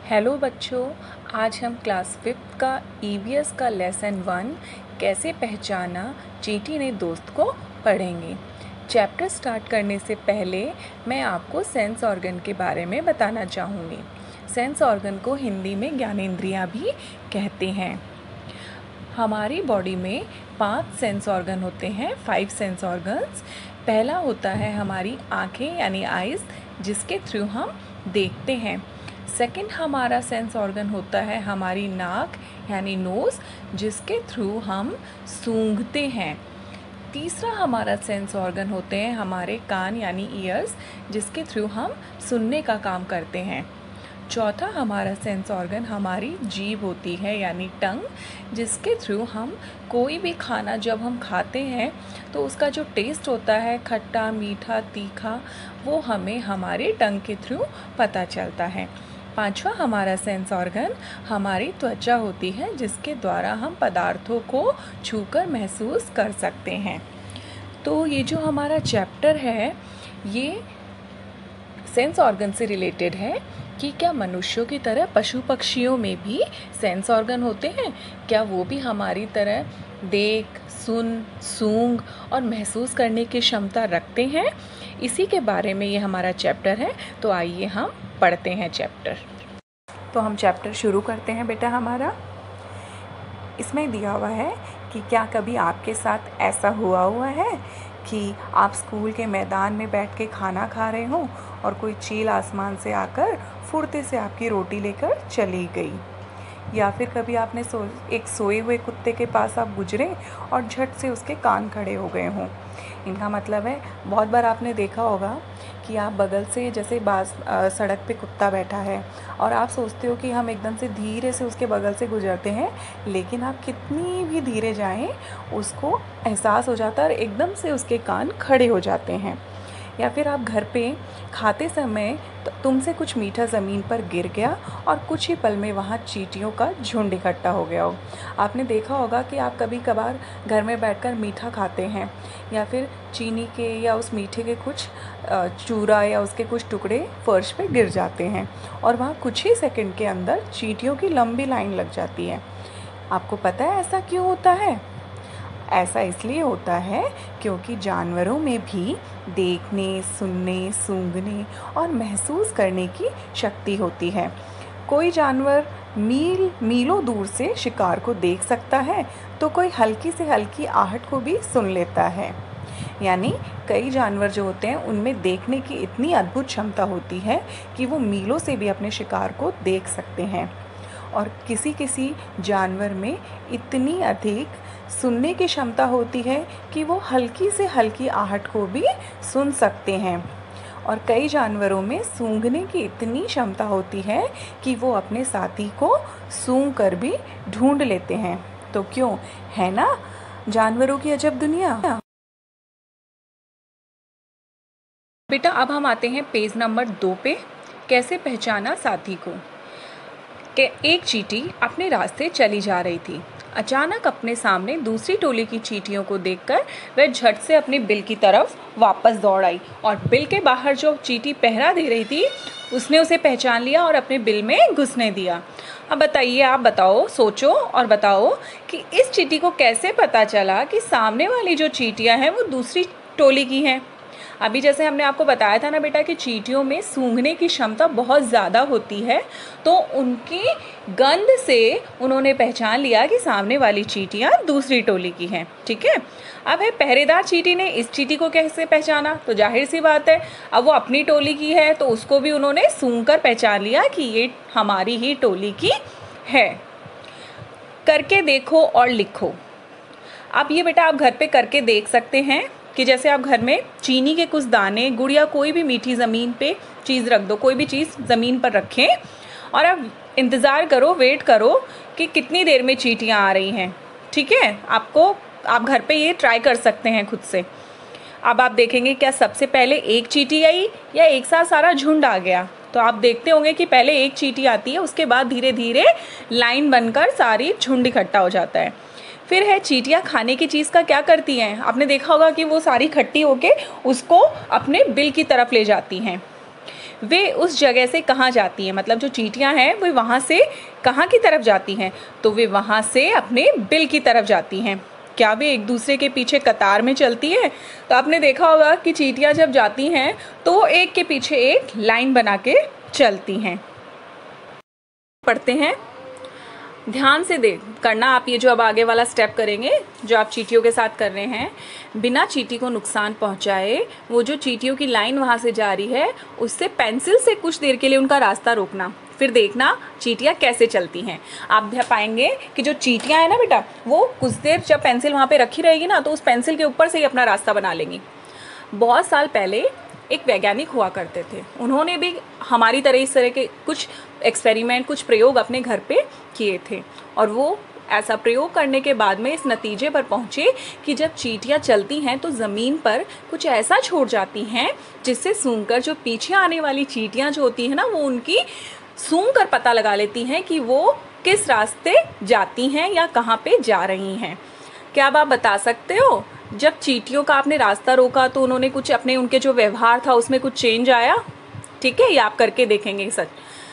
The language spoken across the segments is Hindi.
हेलो बच्चों, आज हम क्लास 5th का ईवीएस का लेसन 1 कैसे पहचाना चींटी ने दोस्त को पढ़ेंगे। चैप्टर स्टार्ट करने से पहले मैं आपको सेंस ऑर्गन के बारे में बताना चाहूँगी। सेंस ऑर्गन को हिंदी में ज्ञानेंद्रियाँ भी कहते हैं। हमारी बॉडी में 5 सेंस ऑर्गन होते हैं, 5 सेंस ऑर्गन्स। पहला होता है हमारी आँखें यानी आइज़, जिसके थ्रू हम देखते हैं। सेकंड हमारा सेंस ऑर्गन होता है हमारी नाक यानी नोज़, जिसके थ्रू हम सूंघते हैं। तीसरा हमारा सेंस ऑर्गन होते हैं हमारे कान यानी ईयर्स, जिसके थ्रू हम सुनने का काम करते हैं। चौथा हमारा सेंस ऑर्गन हमारी जीभ होती है यानी टंग, जिसके थ्रू हम कोई भी खाना जब हम खाते हैं तो उसका जो टेस्ट होता है, खट्टा मीठा तीखा, वो हमें हमारे टंग के थ्रू पता चलता है। पांचवा हमारा सेंस ऑर्गन हमारी त्वचा होती है, जिसके द्वारा हम पदार्थों को छूकर महसूस कर सकते हैं। तो ये जो हमारा चैप्टर है ये सेंस ऑर्गन से रिलेटेड है कि क्या मनुष्यों की तरह पशु पक्षियों में भी सेंस ऑर्गन होते हैं? क्या वो भी हमारी तरह देख, सुन, सूंघ और महसूस करने की क्षमता रखते हैं? इसी के बारे में ये हमारा चैप्टर है। तो आइए हम पढ़ते हैं चैप्टर। तो हम चैप्टर शुरू करते हैं बेटा हमारा। इसमें दिया हुआ है कि क्या कभी आपके साथ ऐसा हुआ है कि आप स्कूल के मैदान में बैठ के खाना खा रहे हों और कोई चील आसमान से आकर फुर्ती से आपकी रोटी लेकर चली गई, या फिर कभी आपने एक सोए हुए कुत्ते के पास आप गुजरे और झट से उसके कान खड़े हो गए हों। इनका मतलब है बहुत बार आपने देखा होगा कि आप बगल से जैसे सड़क पे कुत्ता बैठा है और आप सोचते हो कि हम एकदम से धीरे से उसके बगल से गुजरते हैं, लेकिन आप कितनी भी धीरे जाएं उसको एहसास हो जाता है और एकदम से उसके कान खड़े हो जाते हैं। या फिर आप घर पे खाते समय तुमसे कुछ मीठा ज़मीन पर गिर गया और कुछ ही पल में वहाँ चींटियों का झुंड इकट्ठा हो गया हो। आपने देखा होगा कि आप कभी कभार घर में बैठकर मीठा खाते हैं या फिर चीनी के या उस मीठे के कुछ चूरा या उसके कुछ टुकड़े फर्श पे गिर जाते हैं और वहाँ कुछ ही सेकंड के अंदर चींटियों की लंबी लाइन लग जाती है। आपको पता है ऐसा क्यों होता है? ऐसा इसलिए होता है क्योंकि जानवरों में भी देखने, सुनने, सूंघने और महसूस करने की शक्ति होती है। कोई जानवर मीलों दूर से शिकार को देख सकता है तो कोई हल्की से हल्की आहट को भी सुन लेता है। यानी कई जानवर जो होते हैं उनमें देखने की इतनी अद्भुत क्षमता होती है कि वो मीलों से भी अपने शिकार को देख सकते हैं। और किसी किसी जानवर में इतनी अधिक सुनने की क्षमता होती है कि वो हल्की से हल्की आहट को भी सुन सकते हैं। और कई जानवरों में सूंघने की इतनी क्षमता होती है कि वो अपने साथी को सूंघ कर भी ढूंढ लेते हैं। तो क्यों है ना जानवरों की अजब दुनिया। बेटा अब हम आते हैं पेज नंबर 2 पे। कैसे पहचाना साथी को। कि एक चींटी अपने रास्ते चली जा रही थी। अचानक अपने सामने दूसरी टोली की चींटियों को देखकर वह झट से अपनी बिल की तरफ वापस दौड़ आई और बिल के बाहर जो चींटी पहरा दे रही थी उसने उसे पहचान लिया और अपने बिल में घुसने दिया। अब बताइए, आप बताओ, सोचो और बताओ कि इस चींटी को कैसे पता चला कि सामने वाली जो चींटियाँ हैं वो दूसरी टोली की हैं। अभी जैसे हमने आपको बताया था ना बेटा कि चींटियों में सूंघने की क्षमता बहुत ज़्यादा होती है, तो उनकी गंध से उन्होंने पहचान लिया कि सामने वाली चींटियाँ दूसरी टोली की हैं। ठीक है। अब है पहरेदार चींटी ने इस चींटी को कैसे पहचाना? तो जाहिर सी बात है, अब वो अपनी टोली की है तो उसको भी उन्होंने सूंघकर पहचान लिया कि ये हमारी ही टोली की है। करके देखो और लिखो। अब ये बेटा आप घर पे करके देख सकते हैं कि जैसे आप घर में चीनी के कुछ दाने, गुड़ या कोई भी मीठी ज़मीन पे चीज़ रख दो, कोई भी चीज़ ज़मीन पर रखें और आप इंतज़ार करो, वेट करो कि कितनी देर में चींटियाँ आ रही हैं। ठीक है। आप घर पे ये ट्राई कर सकते हैं खुद से। अब आप देखेंगे क्या सबसे पहले एक चींटी आई या एक साथ सारा झुंड आ गया। तो आप देखते होंगे कि पहले एक चींटी आती है, उसके बाद धीरे धीरे लाइन बनकर सारी झुंड इकट्ठा हो जाता है। फिर है चींटियाँ खाने की चीज़ का क्या करती हैं? आपने देखा होगा कि वो सारी इकट्ठी होके उसको अपने बिल की तरफ ले जाती हैं। वे उस जगह से कहाँ जाती हैं, मतलब जो चींटियाँ हैं वे वहाँ से कहाँ की तरफ जाती हैं, तो वे वहाँ से अपने बिल की तरफ जाती हैं। क्या वे एक दूसरे के पीछे कतार में चलती है? तो आपने देखा होगा कि चींटियाँ जब जाती हैं तो एक के पीछे एक लाइन बना के चलती हैं। पढ़ते हैं, ध्यान से करना आप ये जो अब आगे वाला स्टेप करेंगे जो आप चींटियों के साथ कर रहे हैं। बिना चींटी को नुकसान पहुंचाए वो जो चींटियों की लाइन वहाँ से जा रही है उससे पेंसिल से कुछ देर के लिए उनका रास्ता रोकना, फिर देखना चींटियाँ कैसे चलती हैं। आप पाएंगे कि जो चींटियाँ हैं ना बेटा, वो कुछ देर जब पेंसिल वहाँ पे रखी रहेगी ना तो उस पेंसिल के ऊपर से ही अपना रास्ता बना लेंगी। बहुत साल पहले एक वैज्ञानिक हुआ करते थे, उन्होंने भी हमारी तरह इस तरह के कुछ एक्सपेरिमेंट, कुछ प्रयोग अपने घर पे किए थे और वो ऐसा प्रयोग करने के बाद में इस नतीजे पर पहुँचे कि जब चींटियाँ चलती हैं तो ज़मीन पर कुछ ऐसा छोड़ जाती हैं जिससे सूंघकर जो पीछे आने वाली चींटियाँ जो होती हैं ना वो उनकी सूंघकर पता लगा लेती हैं कि वो किस रास्ते जाती हैं या कहाँ पे जा रही हैं। क्या आप बता सकते हो जब चींटियों का आपने रास्ता रोका तो उन्होंने कुछ अपने उनके जो व्यवहार था उसमें कुछ चेंज आया? ठीक है, ये आप करके देखेंगे सच।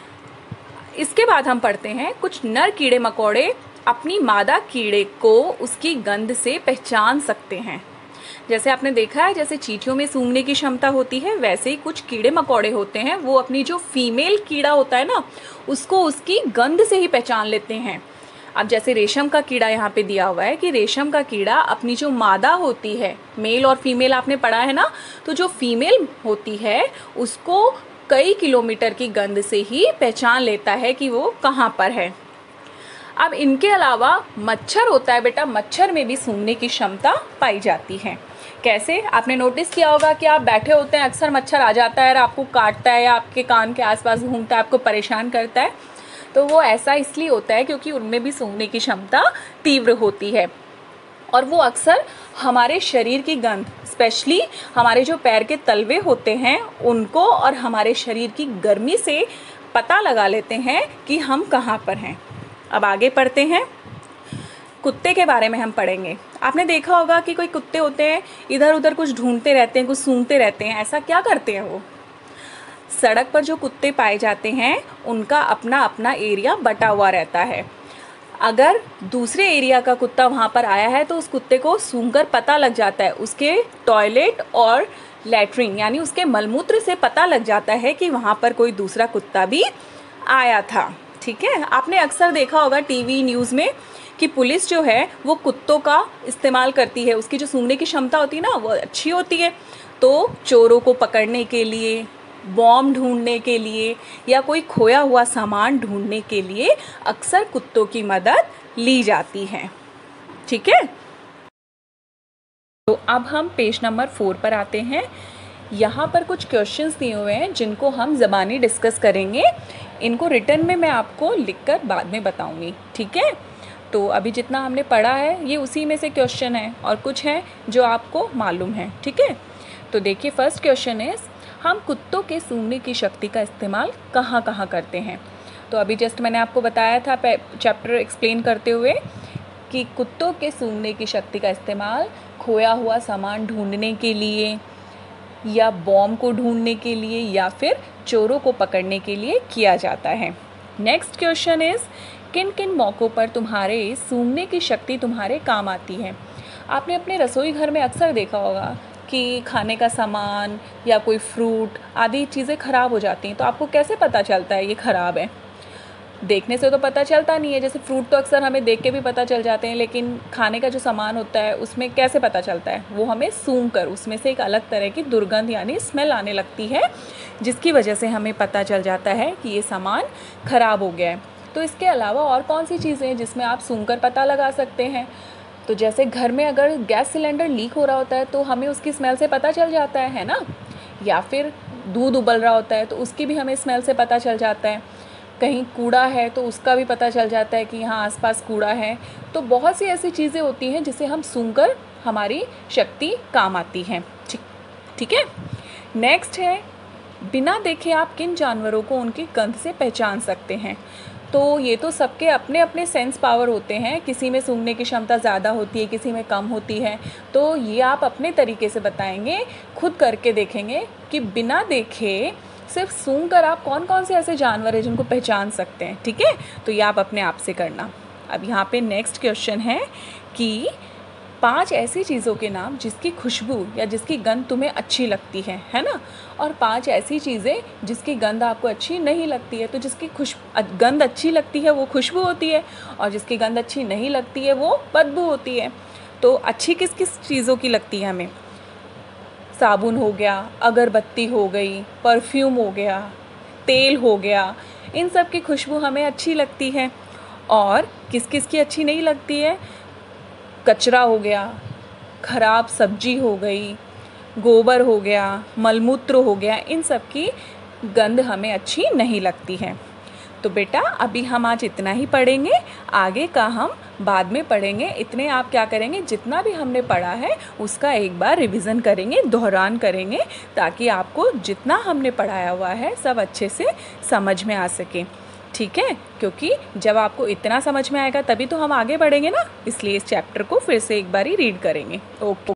इसके बाद हम पढ़ते हैं, कुछ नर कीड़े मकोड़े अपनी मादा कीड़े को उसकी गंध से पहचान सकते हैं। जैसे आपने देखा है जैसे चींटियों में सूंघने की क्षमता होती है वैसे ही कुछ कीड़े मकोड़े होते हैं, वो अपनी जो फीमेल कीड़ा होता है ना उसको उसकी गंध से ही पहचान लेते हैं। अब जैसे रेशम का कीड़ा यहाँ पे दिया हुआ है कि रेशम का कीड़ा अपनी जो मादा होती है, मेल और फीमेल आपने पढ़ा है ना, तो जो फीमेल होती है उसको कई किलोमीटर की गंध से ही पहचान लेता है कि वो कहाँ पर है। अब इनके अलावा मच्छर होता है बेटा, मच्छर में भी सूंघने की क्षमता पाई जाती है। कैसे? आपने नोटिस किया होगा कि आप बैठे होते हैं, अक्सर मच्छर आ जाता है और आपको काटता है या आपके कान के आसपास घूमता है, आपको परेशान करता है। तो वो ऐसा इसलिए होता है क्योंकि उनमें भी सूंघने की क्षमता तीव्र होती है और वो अक्सर हमारे शरीर की गंध, स्पेशली हमारे जो पैर के तलवे होते हैं उनको और हमारे शरीर की गर्मी से पता लगा लेते हैं कि हम कहाँ पर हैं। अब आगे पढ़ते हैं, कुत्ते के बारे में हम पढ़ेंगे। आपने देखा होगा कि कोई कुत्ते होते हैं इधर उधर कुछ ढूंढते रहते हैं, कुछ सूंघते रहते हैं। ऐसा क्या करते हैं वो? सड़क पर जो कुत्ते पाए जाते हैं उनका अपना अपना एरिया बटा हुआ रहता है। अगर दूसरे एरिया का कुत्ता वहाँ पर आया है तो उस कुत्ते को सूंघकर पता लग जाता है, उसके टॉयलेट और लैट्रिन यानी उसके मलमूत्र से पता लग जाता है कि वहाँ पर कोई दूसरा कुत्ता भी आया था। ठीक है, आपने अक्सर देखा होगा टीवी न्यूज़ में कि पुलिस जो है वो कुत्तों का इस्तेमाल करती है, उसकी जो सूंघने की क्षमता होती है ना वो अच्छी होती है। तो चोरों को पकड़ने के लिए, बॉम्ब ढूंढने के लिए या कोई खोया हुआ सामान ढूंढने के लिए अक्सर कुत्तों की मदद ली जाती है। ठीक है, तो अब हम पेज नंबर 4 पर आते हैं। यहाँ पर कुछ क्वेश्चंस दिए हुए हैं जिनको हम ज़बानी डिस्कस करेंगे। इनको रिटर्न में मैं आपको लिखकर बाद में बताऊँगी। ठीक है, तो अभी जितना हमने पढ़ा है ये उसी में से क्वेश्चन है और कुछ है जो आपको मालूम है। ठीक है, तो देखिए फर्स्ट क्वेश्चन इज़, हम कुत्तों के सूंघने की शक्ति का इस्तेमाल कहाँ कहाँ करते हैं? तो अभी जस्ट मैंने आपको बताया था चैप्टर एक्सप्लेन करते हुए कि कुत्तों के सूंघने की शक्ति का इस्तेमाल खोया हुआ सामान ढूंढने के लिए या बॉम्ब को ढूंढने के लिए या फिर चोरों को पकड़ने के लिए किया जाता है। नेक्स्ट क्वेश्चन इज़, किन किन मौक़ों पर तुम्हारे सूंघने की शक्ति तुम्हारे काम आती है? आपने अपने रसोई घर में अक्सर देखा होगा कि खाने का सामान या कोई फ्रूट आदि चीज़ें ख़राब हो जाती हैं, तो आपको कैसे पता चलता है ये ख़राब है? देखने से तो पता चलता नहीं है, जैसे फ्रूट तो अक्सर हमें देख के भी पता चल जाते हैं, लेकिन खाने का जो सामान होता है उसमें कैसे पता चलता है? वो हमें सूंघ कर उसमें से एक अलग तरह की दुर्गंध यानी स्मेल आने लगती है, जिसकी वजह से हमें पता चल जाता है कि ये सामान ख़राब हो गया है। तो इसके अलावा और कौन सी चीज़ें हैं जिसमें आप सूंघ कर पता लगा सकते हैं? तो जैसे घर में अगर गैस सिलेंडर लीक हो रहा होता है तो हमें उसकी स्मेल से पता चल जाता है ना, या फिर दूध उबल रहा होता है तो उसकी भी हमें स्मेल से पता चल जाता है। कहीं कूड़ा है तो उसका भी पता चल जाता है कि यहाँ आसपास कूड़ा है। तो बहुत सी ऐसी चीज़ें होती हैं जिसे हम सूंघकर हमारी शक्ति काम आती है। ठीक है, नेक्स्ट है, बिना देखे आप किन जानवरों को उनकी गंध से पहचान सकते हैं? तो ये तो सबके अपने अपने सेंस पावर होते हैं, किसी में सूंघने की क्षमता ज़्यादा होती है, किसी में कम होती है। तो ये आप अपने तरीके से बताएंगे, खुद करके देखेंगे कि बिना देखे सिर्फ सूंघकर आप कौन कौन से ऐसे जानवर हैं जिनको पहचान सकते हैं, ठीक है। तो ये आप अपने आप से करना। अब यहाँ पे नेक्स्ट क्वेश्चन है कि 5 ऐसी चीज़ों के नाम जिसकी खुशबू या जिसकी गंध तुम्हें अच्छी लगती है ना। और 5 ऐसी चीज़ें जिसकी गंध आपको अच्छी नहीं लगती है। तो जिसकी गंध अच्छी लगती है वो खुशबू होती है, और जिसकी गंध अच्छी नहीं लगती है वो बदबू होती है। तो अच्छी किस किस चीज़ों की लगती है हमें? साबुन हो गया, अगरबत्ती हो गई, परफ्यूम हो गया, तेल हो गया, इन सब की खुशबू हमें अच्छी लगती है। और किस किस की अच्छी नहीं लगती है? कचरा हो गया, खराब सब्जी हो गई, गोबर हो गया, मलमूत्र हो गया, इन सब की गंध हमें अच्छी नहीं लगती है। तो बेटा अभी हम आज इतना ही पढ़ेंगे, आगे का हम बाद में पढ़ेंगे। इतने आप क्या करेंगे, जितना भी हमने पढ़ा है उसका एक बार रिवीजन करेंगे, दोहरान करेंगे, ताकि आपको जितना हमने पढ़ाया हुआ है सब अच्छे से समझ में आ सके, ठीक है। क्योंकि जब आपको इतना समझ में आएगा तभी तो हम आगे बढ़ेंगे ना, इसलिए इस चैप्टर को फिर से एक बार ही रीड करेंगे। ओके।